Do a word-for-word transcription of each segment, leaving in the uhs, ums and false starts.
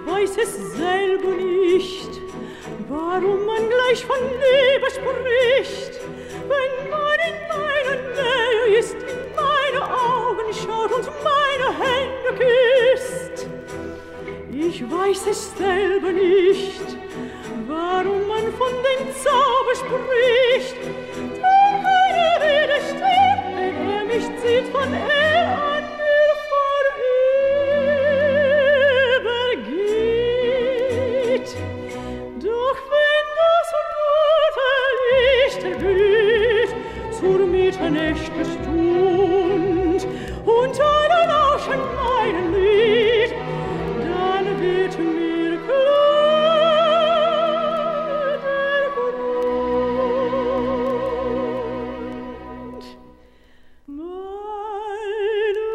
weiß es selber nicht, warum man gleich von Liebe spricht, wenn man in meiner Nähe ist, in meine Augen schaut und meine Hände küsst. Ich weiß es selber nicht, warum man von dem Zauber spricht, denn keiner widersteht, wenn er mich zieht von er an mir vorübergeht. Doch wenn das rote Licht erglüht zur mitternächtlichen Stund und alle lauschen meinem Lied, dann wird mir klar der Grund. Meine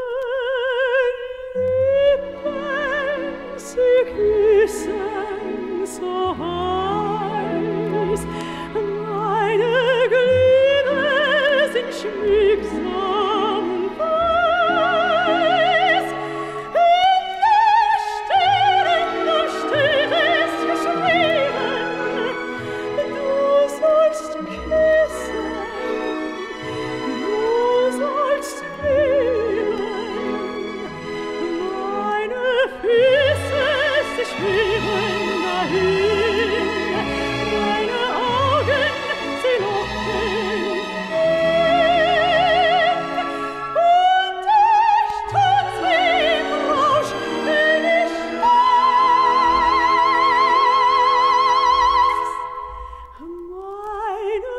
Lippen, sie küssen so heiß, meine Glieder sind schmiegsam und weiß. In der Stirn steht es geschrieben, du sollst küssen, du sollst lieben. Meine Füße, sie schweben dahin, meine Augen, sie locken hin. Und ich tanz wie im Rausch, wenn ich tanz. Meine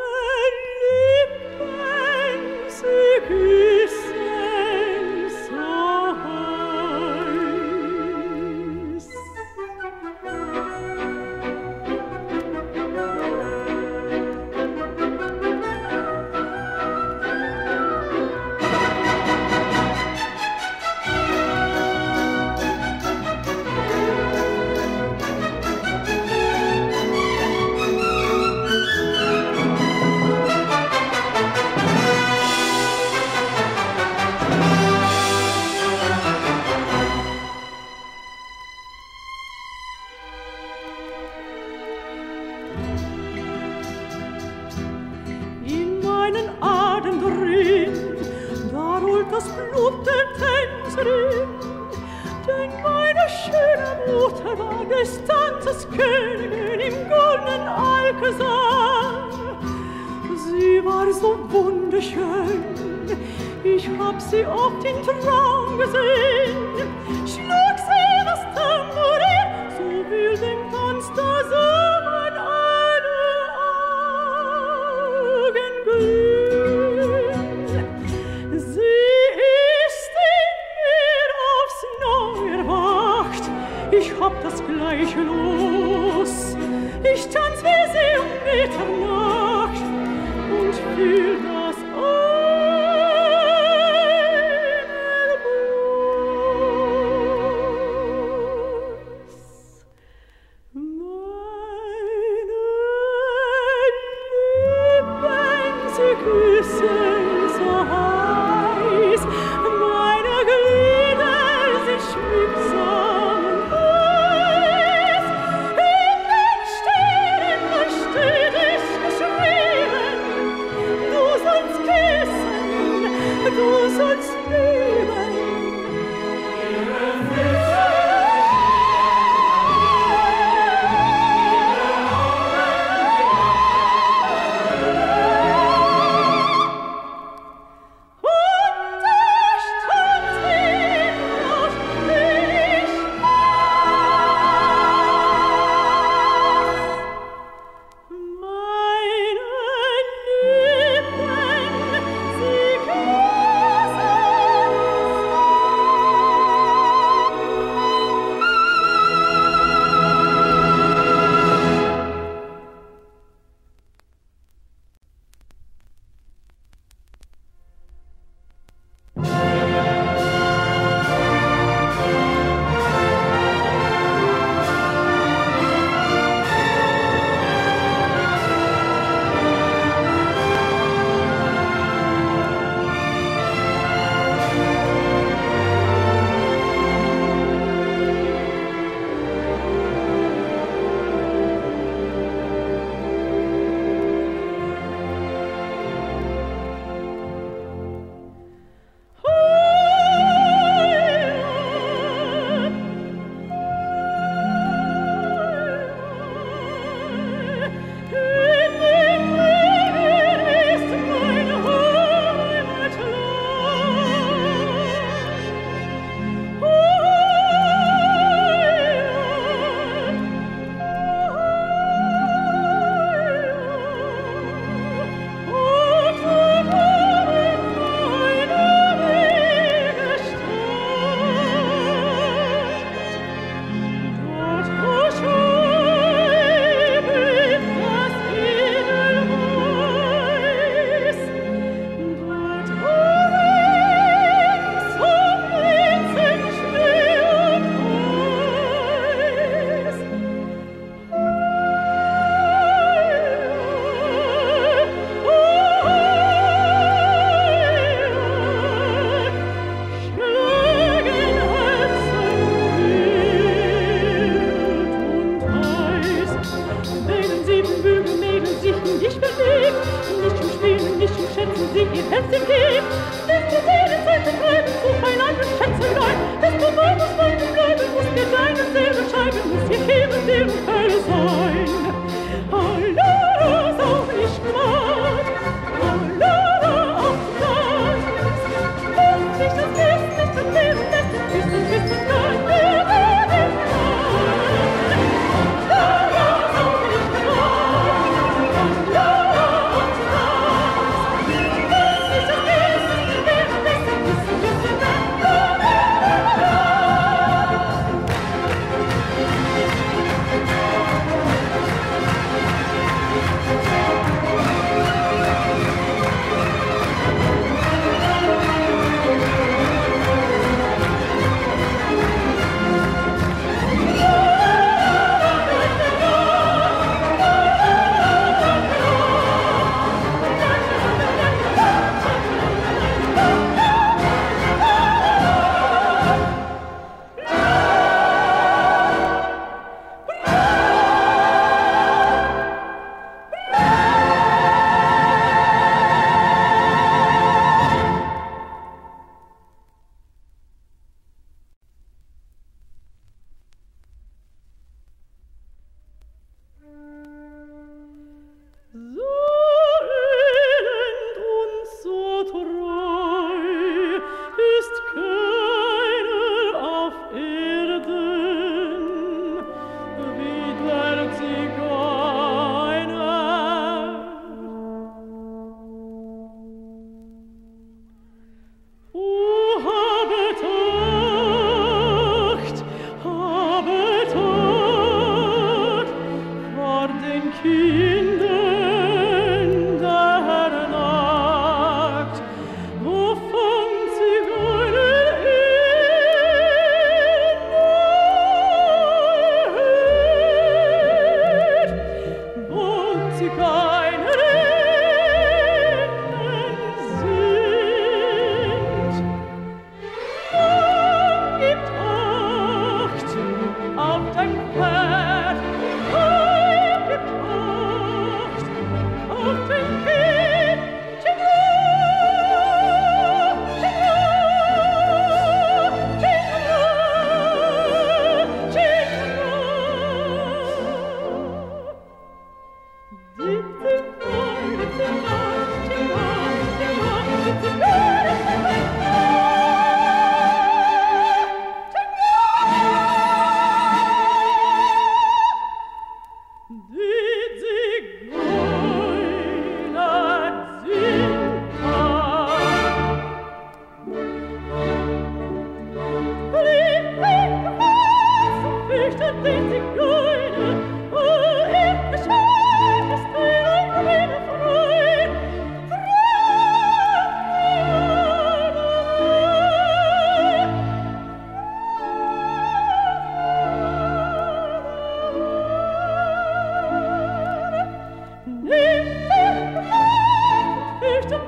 Lippen, sie küssen so heiß. In meinen Adern drin, da rollt das Blut der Tänzerin, denn meine schöne Mutter war des Tanzes Königin im goldenen Alcazar. Sie war so wunderschön, ich hab sie oft im Traum gesehen, schlug sie das Tambourin, so wild im Tanz, da sah man alle Augen glühen. Sie ist in mir aufs Neue erwacht, ich hab das gleiche Los, ich tanz wie sie um Mitternacht und fühl das Einerlos. Meine Lippen, sie küssen so heiß, meine Glieder sind schmiegsam und weiß. In den Sternen steht es geschrieben, du sollst küssen, du sollst lieben. Ihre Füße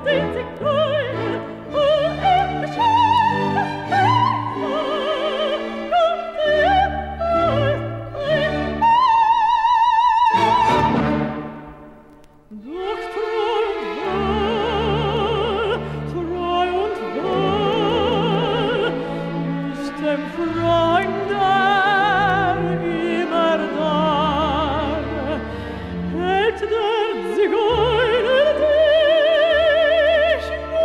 Hält der Zigeuner dich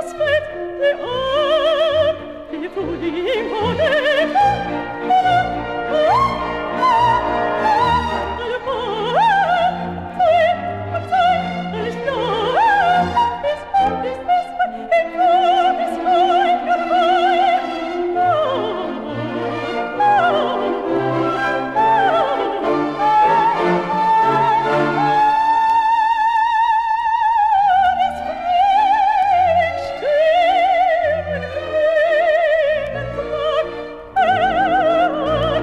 Oh,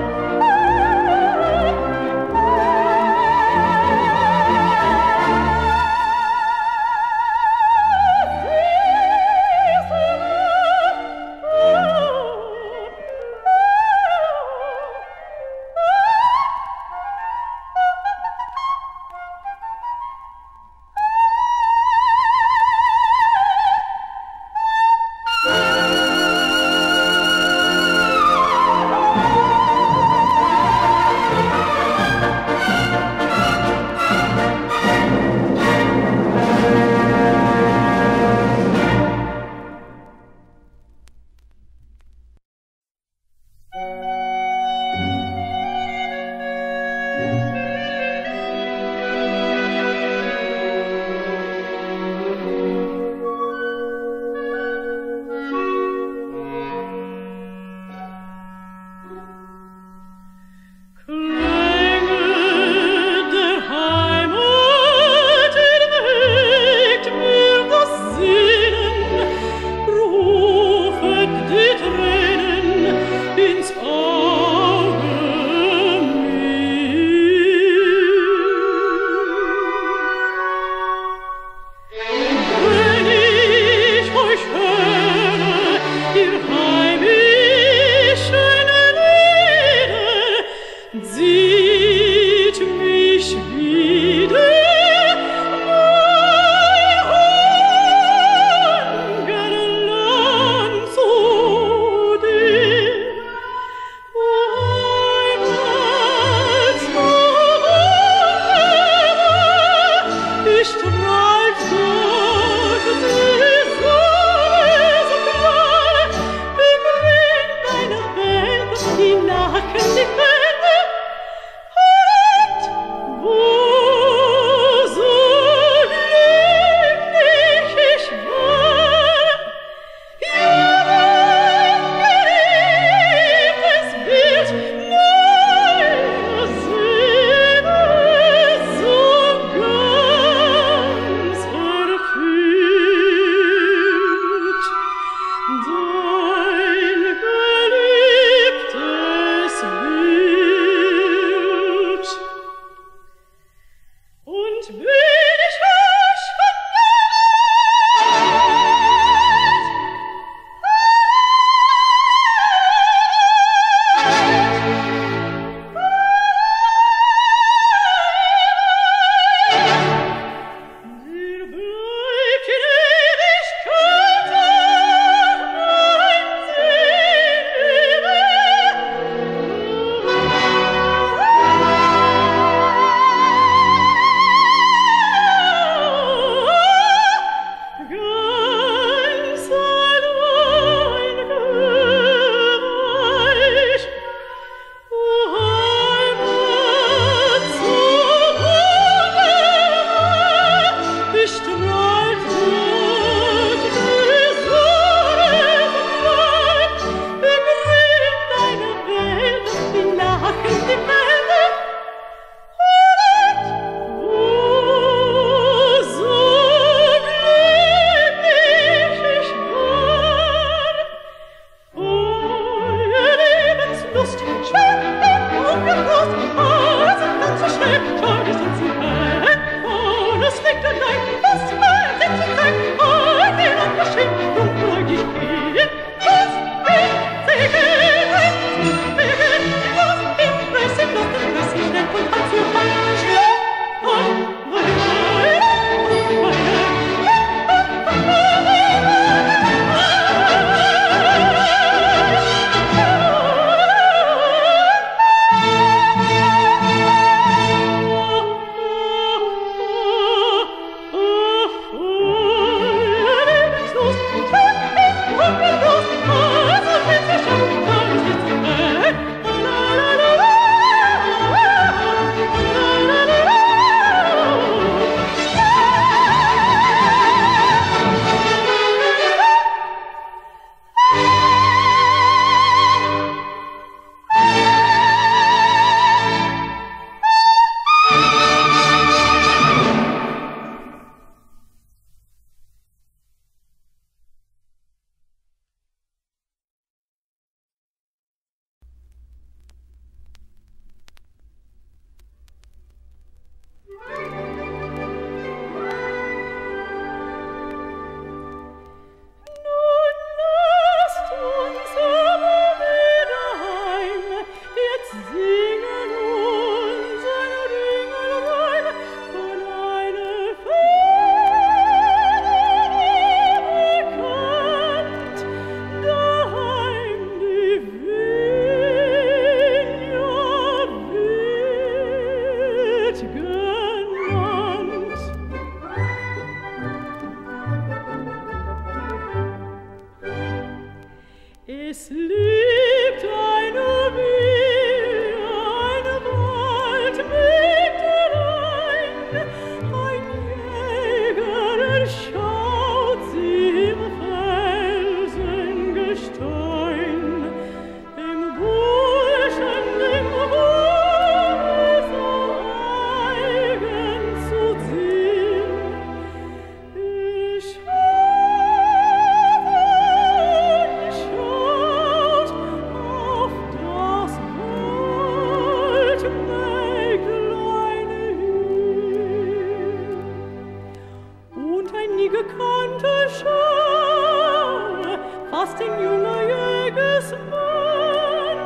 nie gekannte Schau, fast ein junger Jägersmann.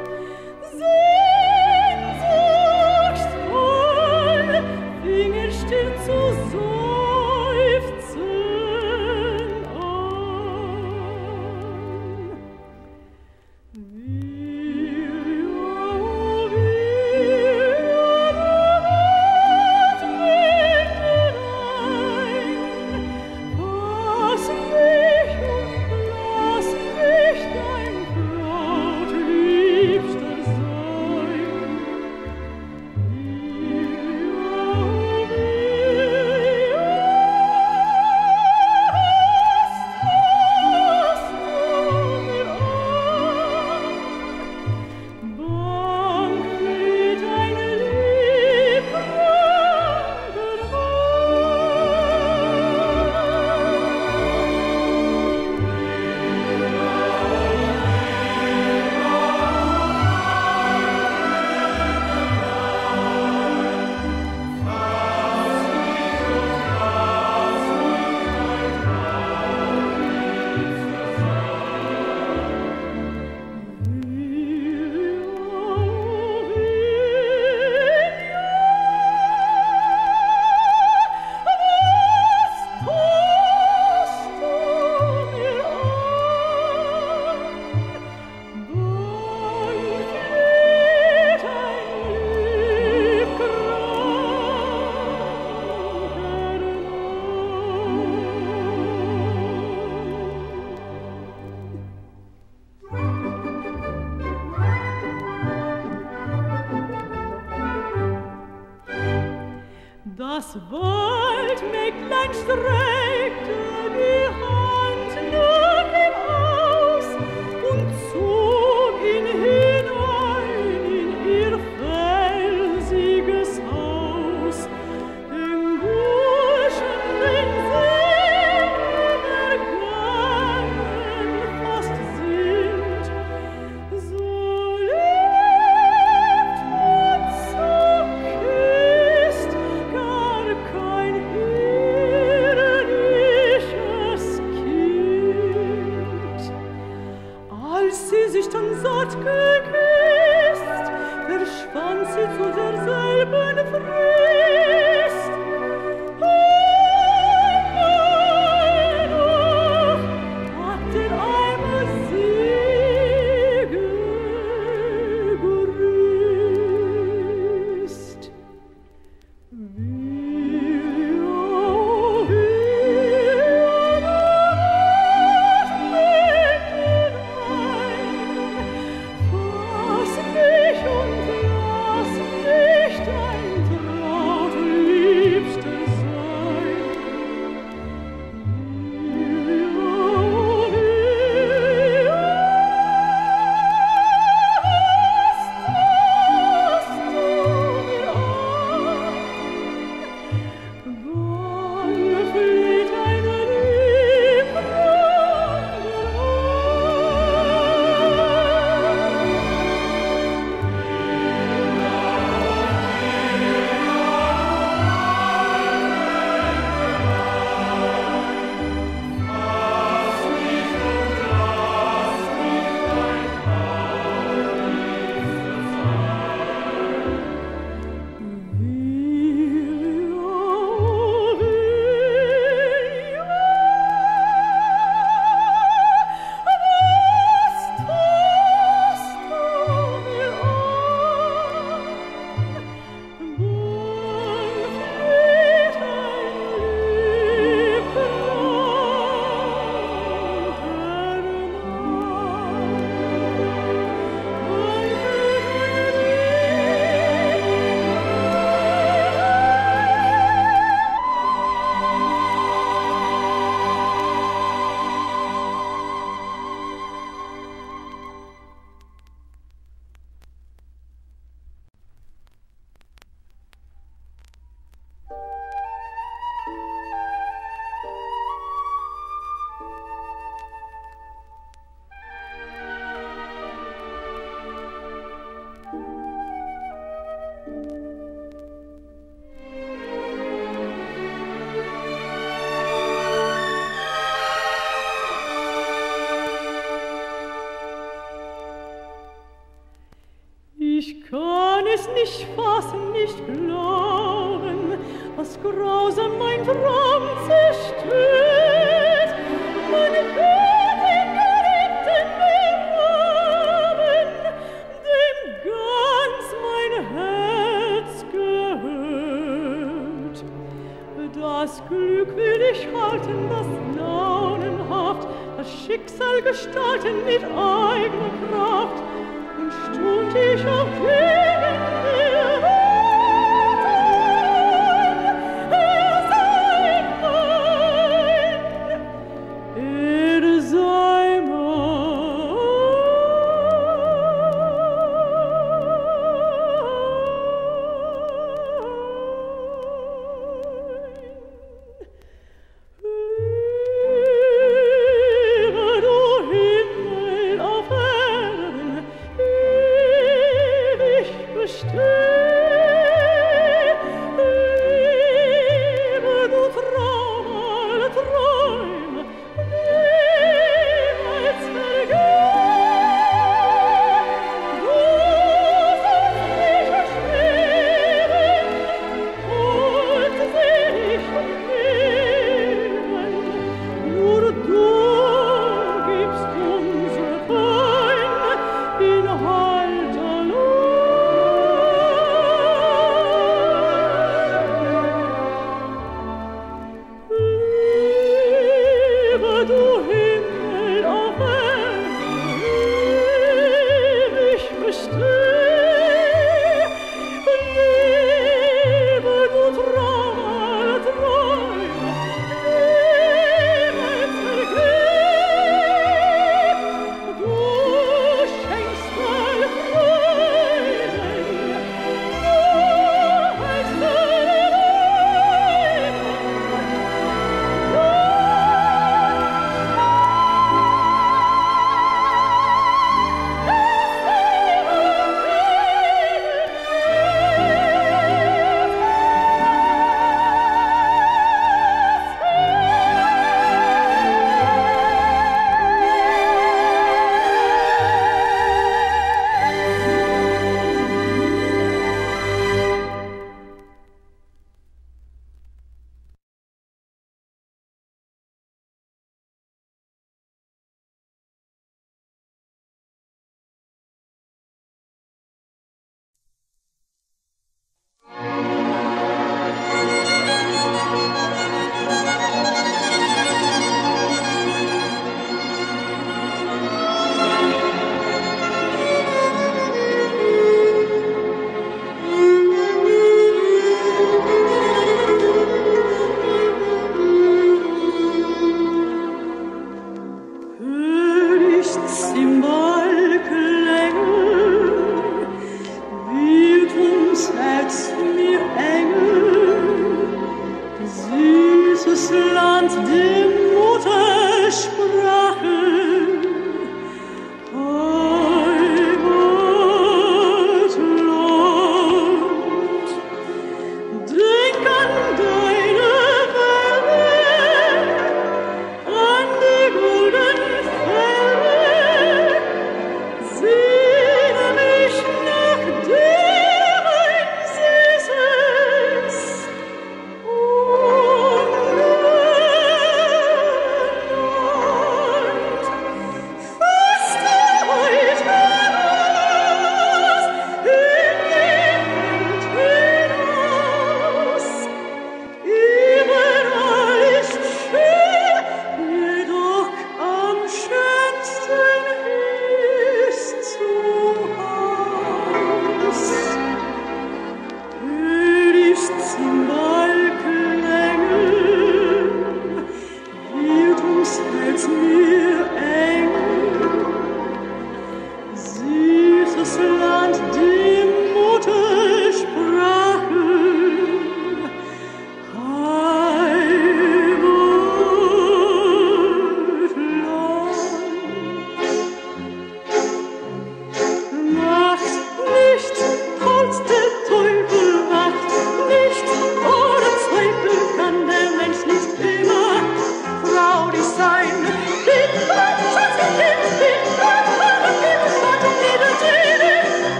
Sehnsuchtsvoll fing er still zu seufzen an. Wie, oh, wie das Waldmägdlein streckte die Hand nach ihm aus und zog ihn hinein in ihr felsiges Haus. Im Burschen den See übergangen fast sind, so lebt und so küsst gar kein Hirn nicht fassen, nicht glauben, was grausam mein Traum zerstört. Meine Göttin geliebten begraben, dem ganz mein Herz gehört. Das Glück will ich halten, das launenhaft, das Schicksal gestalten mit eigener Kraft. Und stund ich auch gegen mir Atem, er sei mein, er sei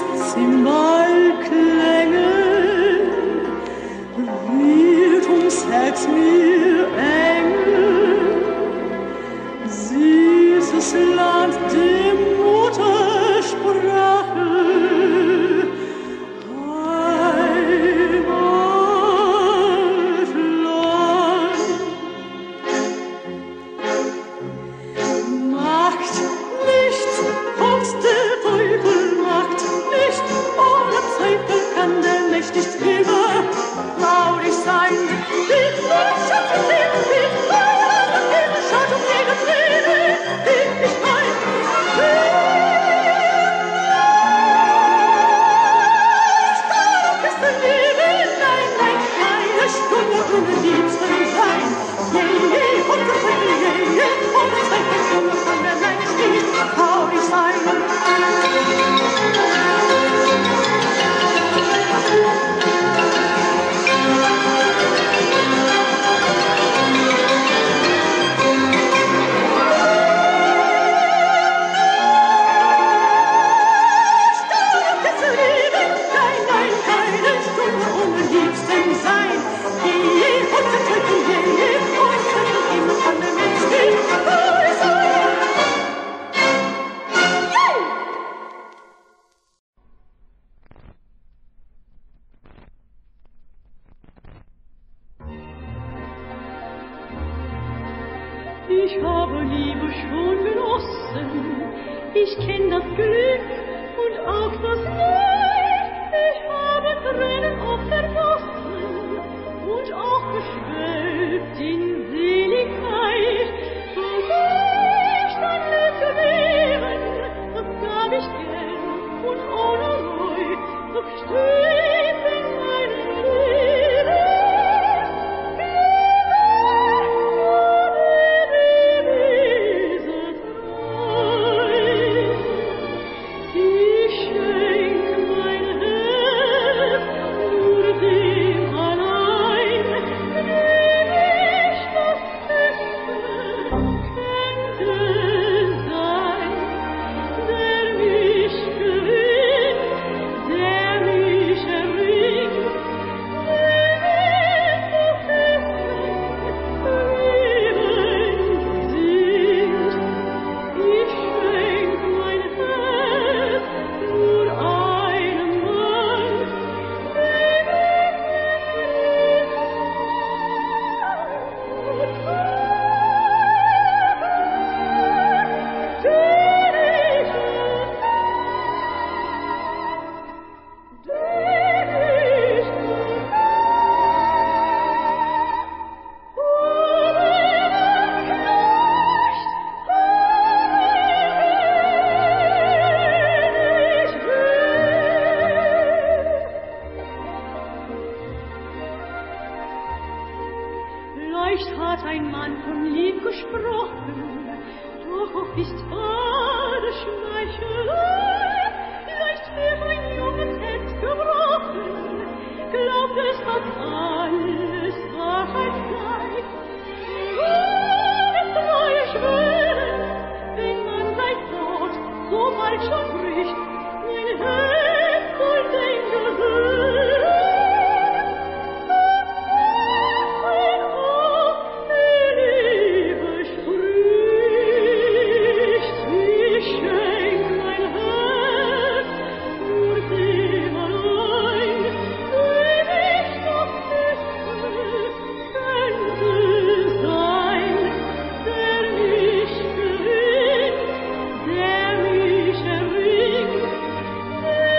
Zimbalklänge wird ums Herz mir enge. Süßes Land der Muttersprache, Heimatland. Macht nichts, was der Teufel macht, nicht ohne Zweifel kann der mächtig immer traurig sein. Die Wirtschaft zu sehen, die Feuer und ihre Schott und ihre Träne, die ich mein Stark ist der Leben, nein, nein, keine Stunde ohne Liebsten sein. Je, je, unser Zweifel, je, je, unser Zweifel, Stunde kann der Mensch nicht traurig sein. Ich habe Liebe schon genossen, ich kenn das Glück und auch das Leid. Ich habe Tränen oft vergossen und auch geschwelgt in Seligkeit. So ich dein Leben gewähren, das gab ich gern und ohne Reue, doch steht in meinem Leben. Leicht hat ein Mann von Lieb gesprochen, doch ist wahre Schmeichelei. Leicht wird ein junges Herz gebrochen, glaubt es, dass alles Wahrheit sei. Oh, das neue Schwören, wenn man sein Wort so bald schon bricht, mein Herz soll den gehören. Der mich erringt,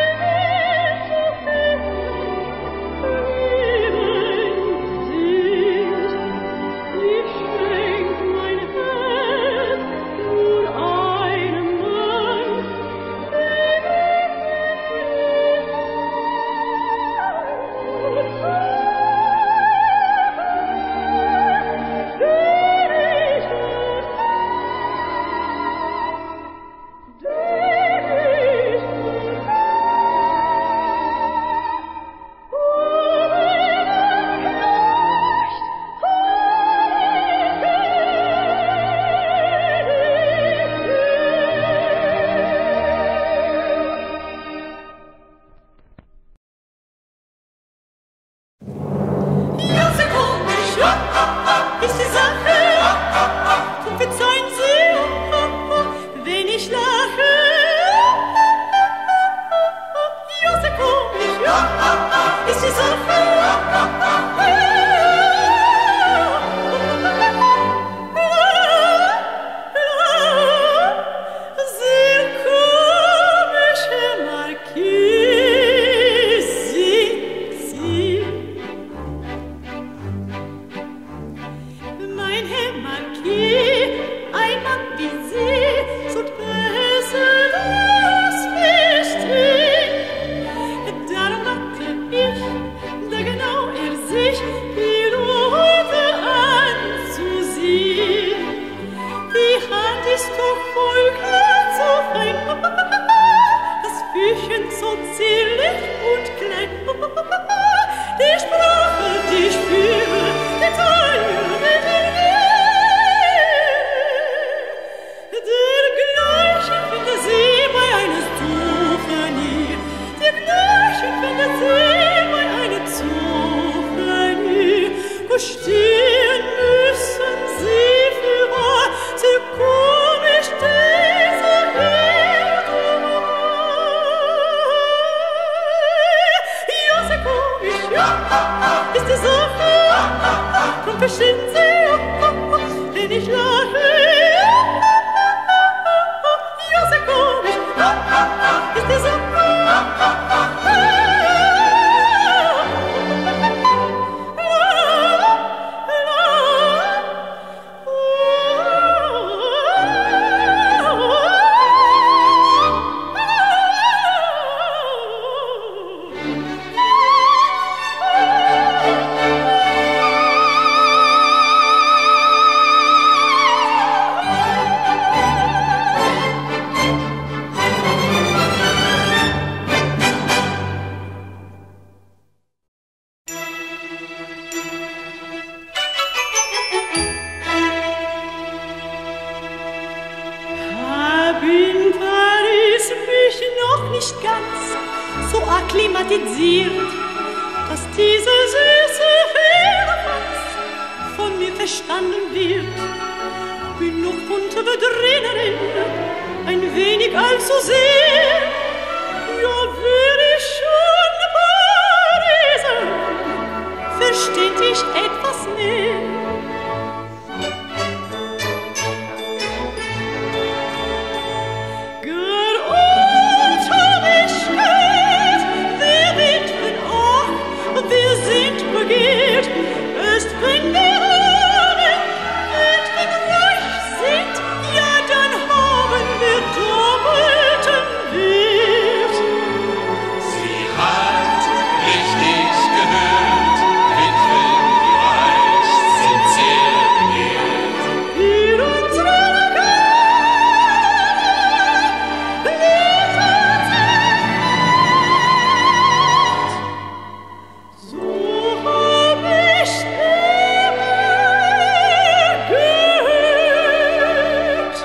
nicht ganz so akklimatisiert, dass diese süße Firlefanz von mir verstanden wird. Bin noch bunte Bedrängerin, ein wenig allzu sehr, ja, würde ich schon Pariser, versteht ich etwas mehr. Wir sind begehrt, erst wenn wir armen, Witwen reich sind, ja, dann haben wir doppelten Wert. Sie hat richtig gehört, Witwen, die reich sind, sehr begehrt. In unserer Garten lebt uns so hab ich immer gehört.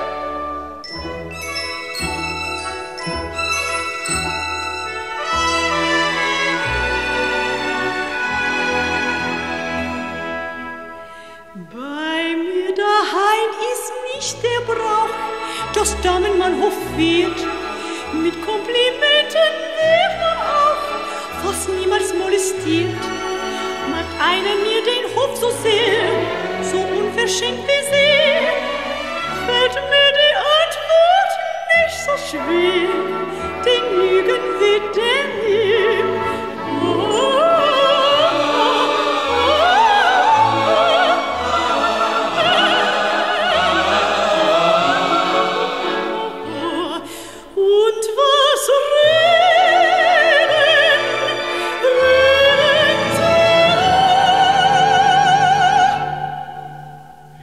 Bei mir daheim ist nicht der Brauch, dass Damenmann hofiert. Mit Komplimenten wird man auch fast niemals molestiert. Mag einer mir den Hof so sehr, so unverschämt wie sie, fällt mir die Antwort nicht so schwer, den Lügen wird der mir. Und was reden, reden sie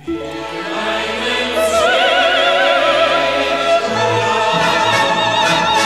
einen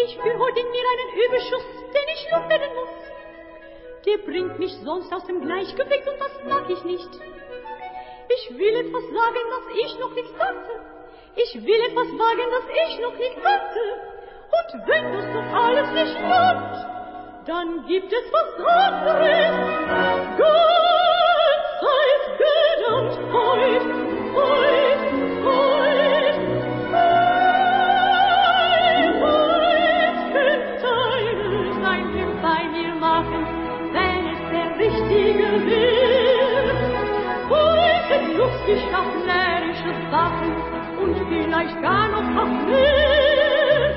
Ich fühl heute in mir einen Überschuss, den ich loswerden muss. Der bringt mich sonst aus dem Gleichgewicht und das mag ich nicht. Ich will etwas sagen, das ich noch nicht sagte. Ich will etwas wagen, das ich noch nicht sagte. Und wenn das doch alles nicht langt, dann gibt es was anderes. Gott sei gedankt, heut, heut, heut, heut, könnt eines ein Glück bei mir machen, wenn es der Richtige will. Heute lustig auf närrische Sachen und vielleicht gar noch auf mehr.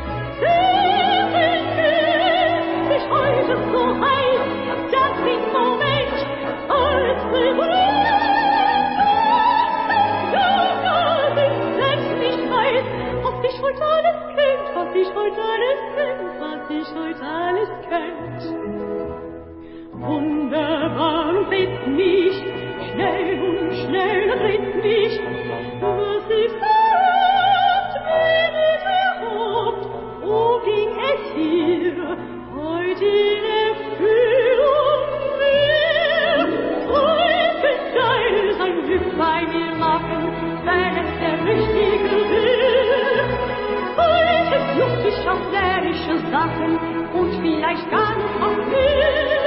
Seh ich heute so heiß, dass im Moment alles beruhigt. Ja, ja, ich selbst nicht weiß, was ich heute alles könnt, was ich heute alles könnt, was ich heute alles könnt. Wunderbar und dreht mich, schnell und schnell dreht mich, was ist erlaubt, wer ist erlaubt, wo ging es hier, heute in Erfüllung mehr? Heute soll es ein Glück bei mir machen, wenn es der Richtige will. Heute ist lustig auf närrische Sachen und vielleicht gar noch auf mehr.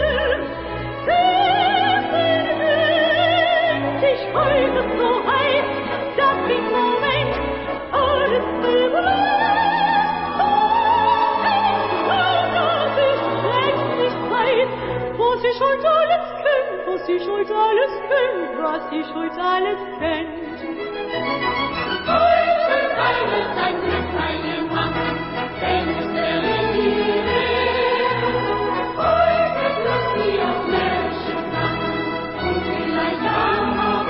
Ich heute so heiß, dass im Moment alles beruhigt. Das ist selbst nicht weiß, was ich heute alles könnt, was ich heute alles könnt, was ich heute alles könnt. Heute soll es ein Glück bei mir machen, wenn es der Richtige will. Heute lass sie auf närrische Sachen und vielleicht auch noch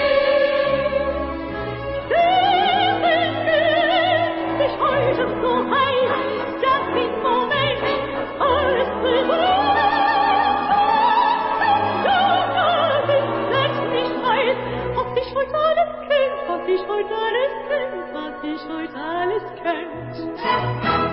heute so heiß, dass im Moment alles beruhigt. Ja, dass ich selbst nicht weiß, was ich heute alles könnt, was ich heute alles könnt, was ich heute alles könnt.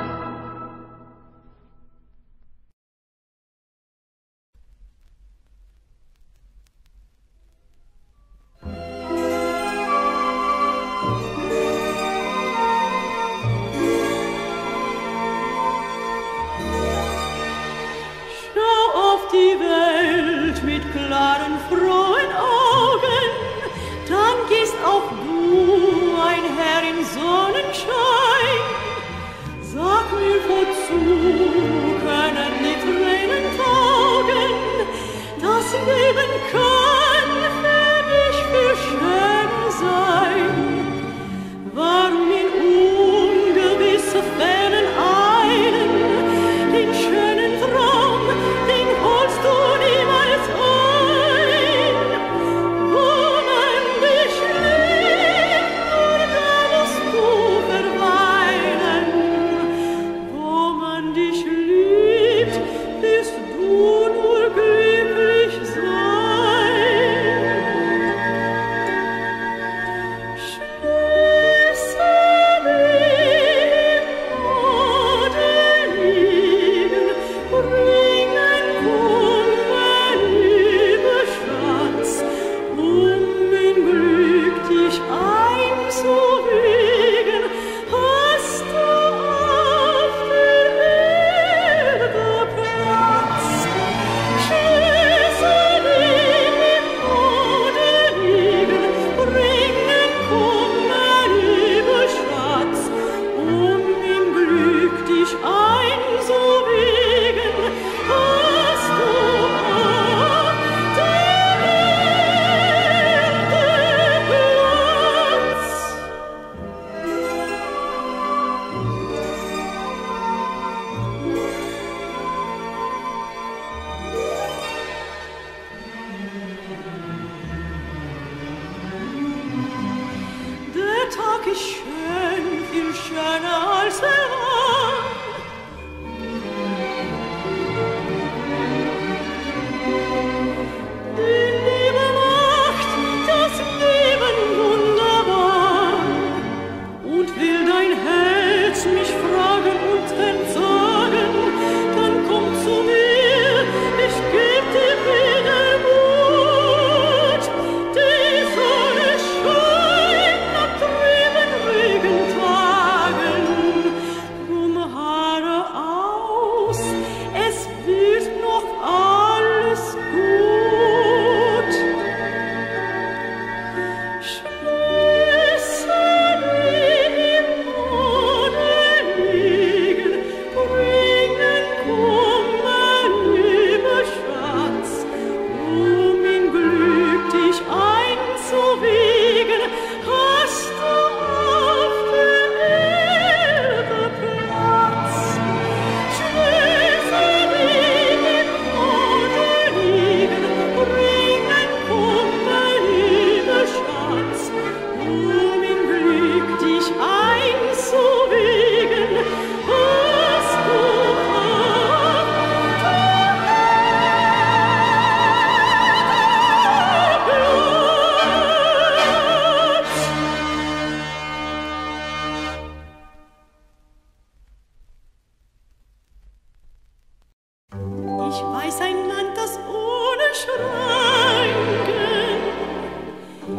Will dein Herz mich fragen und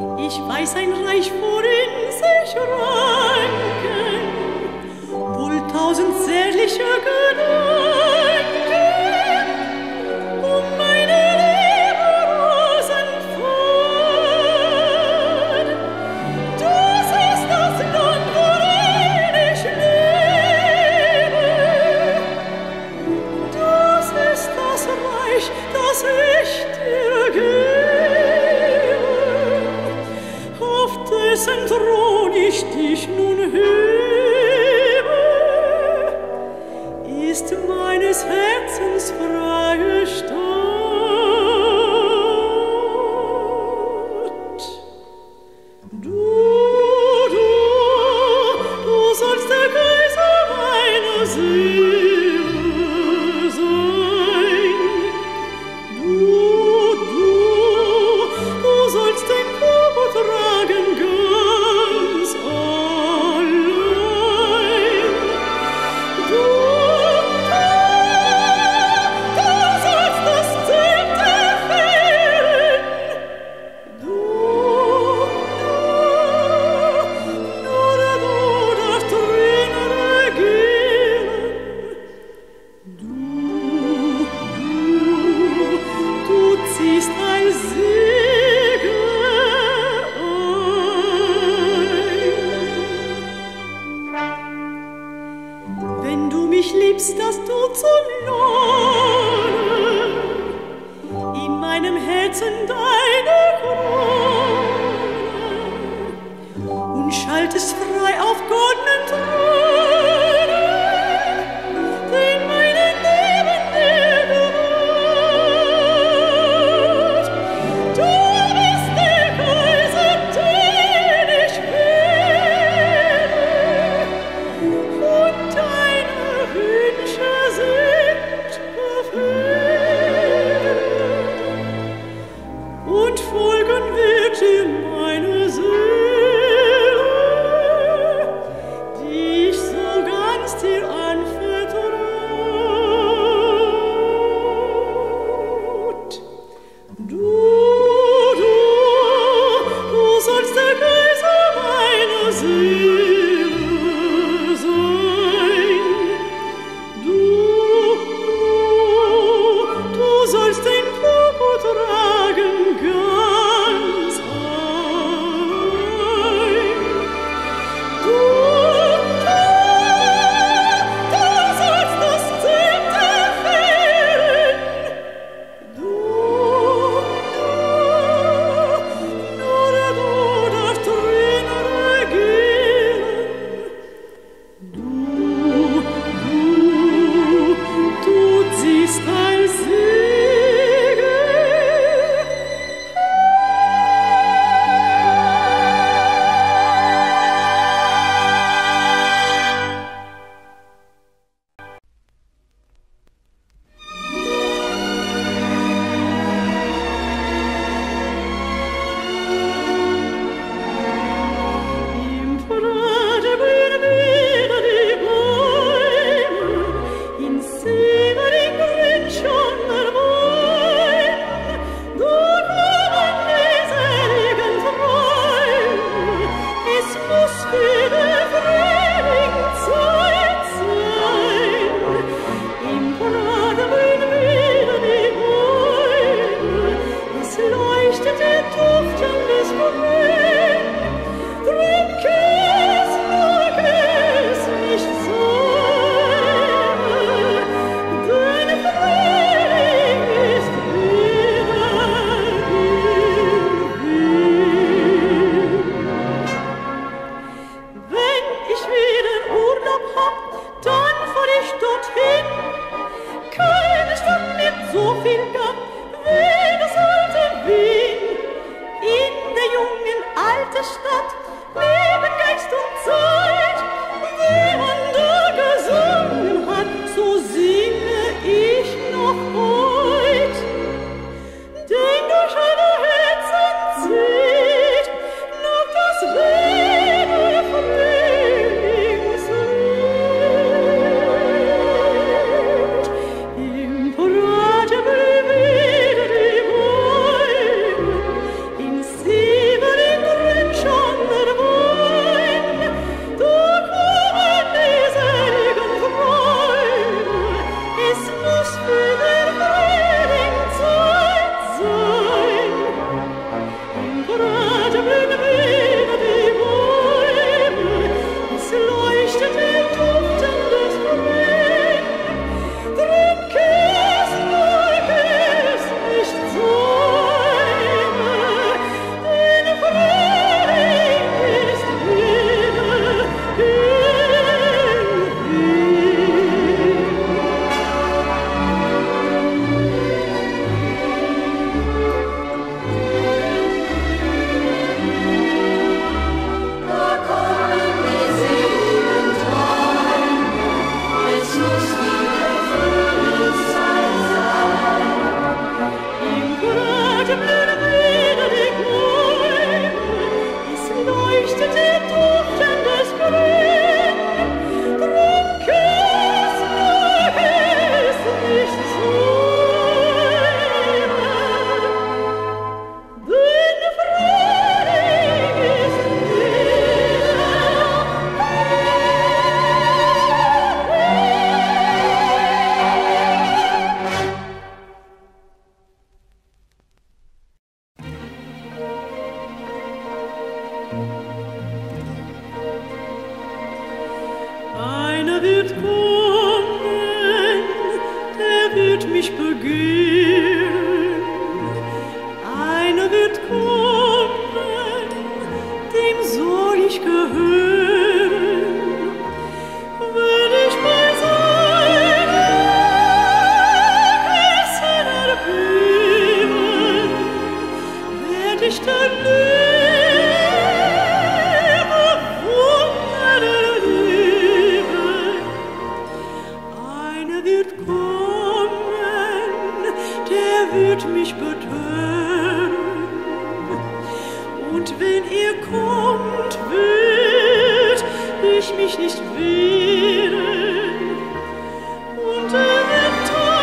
Ich weiß ein Reich, worin sich ranken wohl tausend zärtliche Gedanken um meine liebe Rosenpfad. Das ist das Land, worin ich lebe. Das ist das Reich, das ich dir gebe. Auf dessen Thron ich dich nun hebe, ist meines Herzens freie Stadt. Du, du, du sollst der Kaiser meiner Seele sein. Du, du, du sollst den Körper tragen ganz allein. Du, du sollst das Zepter führen. Du, du, nur du darfst drin regieren. Du, du, du ziehst ein Segel ein. Wenn du mich liebst, dass du zum Lohne in meinem Herzen deine Krone und schaltest frei auf goldenen Throne, den meinen Leben dir gehört. Du bist der Kaiser, den ich wähle, und deine Wünsche sind Befehle, und folgen wird dir meine Seele, die ich so ganz dir anvertraut. Du, du, du sollst der Kaiser meiner Seele sein. Du, du, du sollst den Purpur tragen ganz allein. Du, du, du sollst das Zepter führen. Du, du, nur du darfst drin regieren. Du, du, du ziehst ein Segel im Prade blühen wieder die Bäume, in Sievering grün schon der Wein. Dort kommen die seligen Träume, es muss wieder Frühlingszeit sein. Im Prade blühen wieder die Bäume, es leuchtet der duftendes Grün. Trink es, mag es nicht sein, denn Frühling ist wieder gewesen. Wenn ich wieder Urlaub hab, dann fahr ich dorthin. Keine Stadt mit so viel Gang wie das alte Wien. In der jungen alten Stadt leben Geist und Zeit. Wie man da gesungen hat, so singe ich noch heut. Denn durch alle Herzen zieht noch das wilde Frühlingslied. Im Prade blühen wieder die Bäume, in Sievering Einer wird kommen, der wird mich begehren. Einer wird kommen, dem soll ich gehören. Will ich bei seiner Essen erbeben, werd ich der Liebe Wunder erleben. Einer wird kommen, der wird mich betören. Und wenn ihr kommt, wird ich mich nicht wehren. Und er wird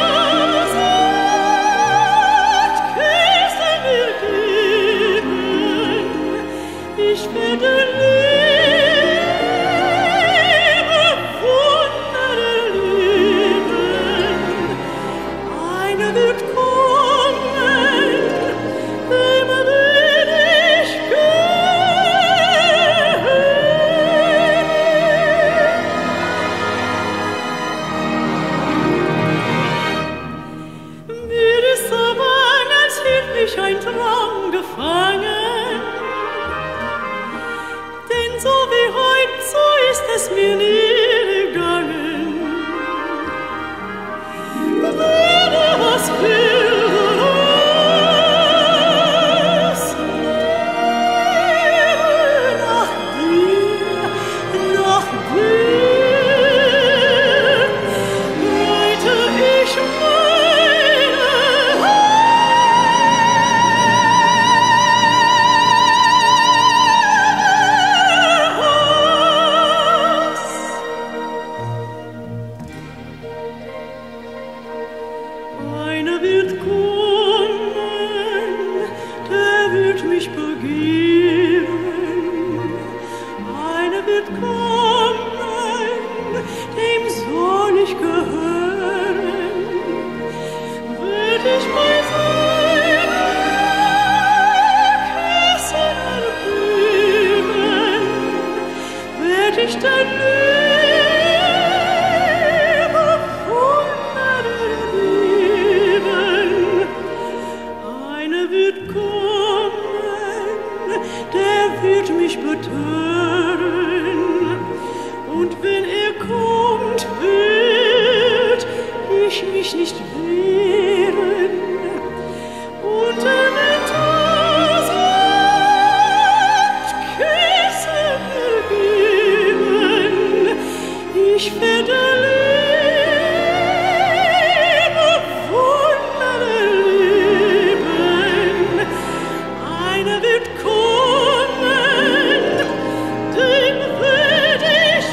tausend Küsse mir geben. Ich werde Liebe Wunder erleben. Einer wird kommen, dem will ich gehören. Mir ist so bang, als hielt mich ein Traum gefangen. Denn so wie heut, so ist es mir nie gegangen. Würde was Wilderes leben nach dir, nach dir, breite ich meine aus. Einer wird kommen, der wird mich begehren. Einer wird kommen, dem soll ich gehören. Wird ich bei seiner Küsse erbeben, werd ich der Liebe Wunder erleben. Einer wird kommen, der wird mich betören. Und wenn er kommt, wird ich mich nicht wehren. Und er wird tausend Küsse mir geben. Ich werde Liebe Wunder erleben. Einer wird kommen, dem werd ich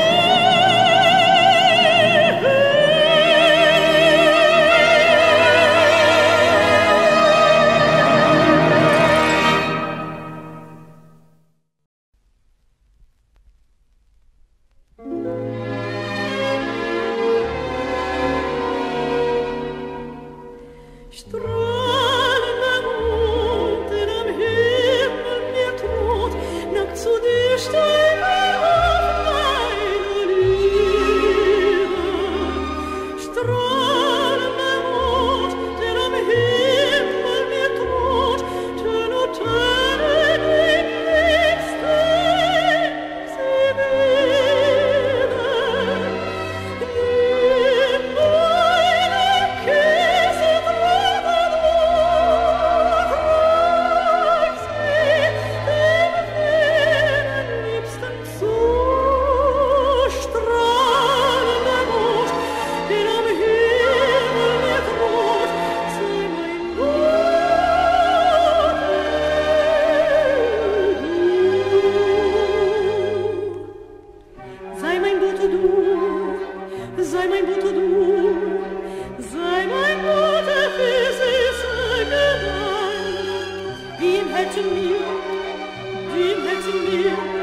strahlender Mond, der am Himmel mir droht, nackt zu dir stelle auf meine Liebe. Strahlender Mond, der am Himmel mir droht, tön und töne den Liebsten sie wieder. Nimm meine Küsse, sei mein Bote du, sei mein Bote du, sei mein Bote für süße Gewalt. Wie im Herzen mir, wie im Herzen mir,